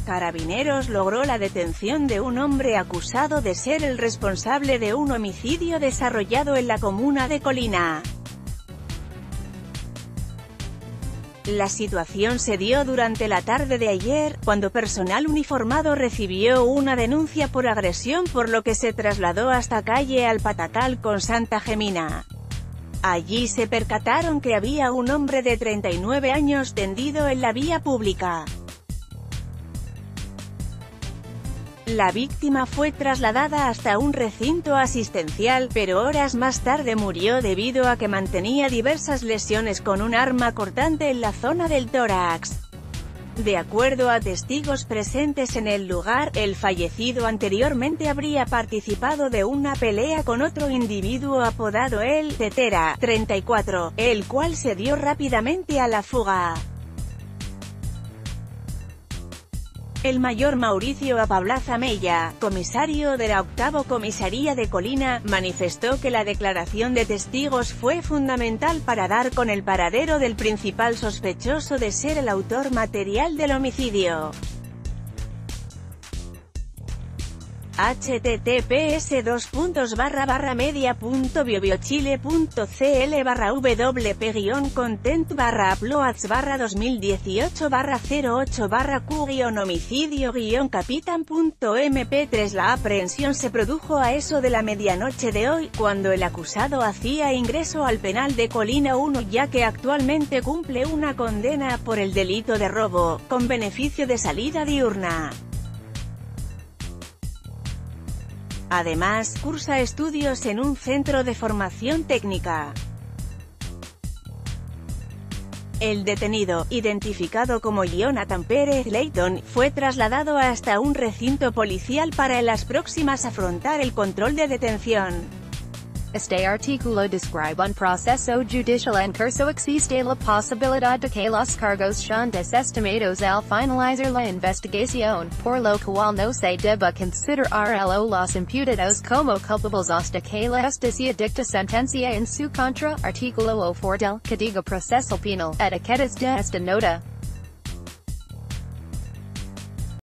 Carabineros logró la detención de un hombre acusado de ser el responsable de un homicidio desarrollado en la comuna de Colina. La situación se dio durante la tarde de ayer, cuando personal uniformado recibió una denuncia por agresión, por lo que se trasladó hasta calle Alpatacal con Santa Gemina. Allí se percataron que había un hombre de 39 años tendido en la vía pública. La víctima fue trasladada hasta un recinto asistencial, pero horas más tarde murió debido a que mantenía diversas lesiones con un arma cortante en la zona del tórax. De acuerdo a testigos presentes en el lugar, el fallecido anteriormente habría participado de una pelea con otro individuo apodado El Tetera, 34, el cual se dio rápidamente a la fuga. El mayor Mauricio Apablaza Mella, comisario de la 8ª Comisaría de Colina, manifestó que la declaración de testigos fue fundamental para dar con el paradero del principal sospechoso de ser el autor material del homicidio. https://media.biobiochile.cl/v/uploads/2018/q-homicidio-capitán.mp3. La aprehensión se produjo a eso de la medianoche de hoy, cuando el acusado hacía ingreso al penal de Colina 1, ya que actualmente cumple una condena por el delito de robo, con beneficio de salida diurna. Además, cursa estudios en un centro de formación técnica. El detenido, identificado como Jonathan Pérez Leighton, fue trasladado hasta un recinto policial para en las próximas afrontar el control de detención. Este artículo describe un proceso judicial en curso. Existe la posibilidad de que los cargos sean desestimados al finalizar la investigación, por lo cual no se deba considerar a los imputados como culpables hasta que la justicia dicte sentencia en su contra. Artículo 4 del Código Procesal Penal. Etiquetas de esta nota.